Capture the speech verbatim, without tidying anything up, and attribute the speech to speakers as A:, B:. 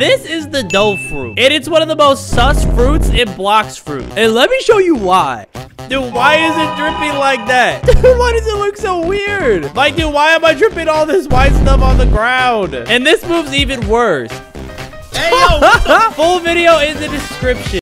A: This is the dough fruit, and it's one of the most sus fruits in Blox fruit. And let me show you why. Dude, why is it dripping like that? Dude, why does it look so weird? Like, dude, why am I dripping all this white stuff on the ground? And this move's even worse. Hey, yo, full video in the description.